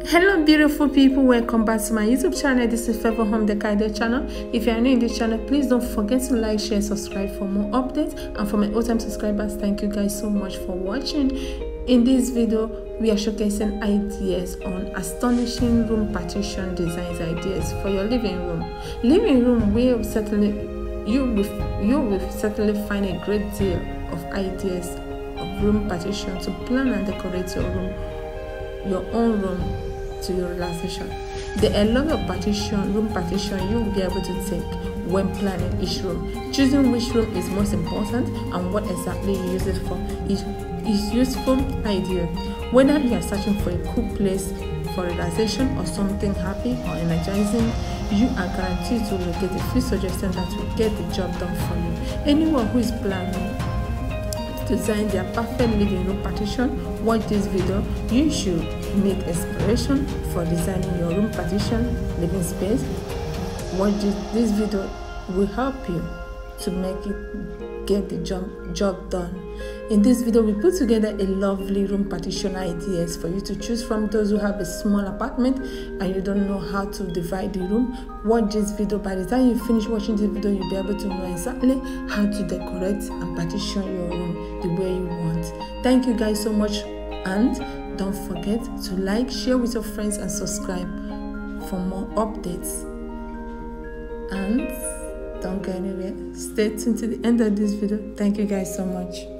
Hello beautiful people, welcome back to my YouTube channel. This is Favor Home Decor channel. If you are new in this channel, please don't forget to like, share, subscribe for more updates. And for my old-time subscribers, thank you guys so much for watching. In this video, we are showcasing ideas on astonishing room partition designs ideas for your living room. Living room will certainly you will certainly find a great deal of ideas of room partition to plan and decorate your own room to your relaxation. There are a lot of room partition you will be able to take when planning each room. Choosing which room is most important and what exactly you use it for is useful idea. Whether you are searching for a cool place for relaxation or something happy or energizing, you are guaranteed to locate a few suggestions that will get the job done for you. Anyone who is planning to design their perfect living room partition, watch this video. You should need inspiration for designing your room partition living space. Watch this video will help you to make it get the job done. In this video, we put together a lovely room partition ideas for you to choose from. Those who have a small apartment and you don't know how to divide the room, watch this video. By the time you finish watching this video, you'll be able to know exactly how to decorate and partition your room the way you want. Thank you guys so much, and don't forget to like, share with your friends, and subscribe for more updates. And don't go anywhere. Stay tuned to the end of this video. Thank you guys so much.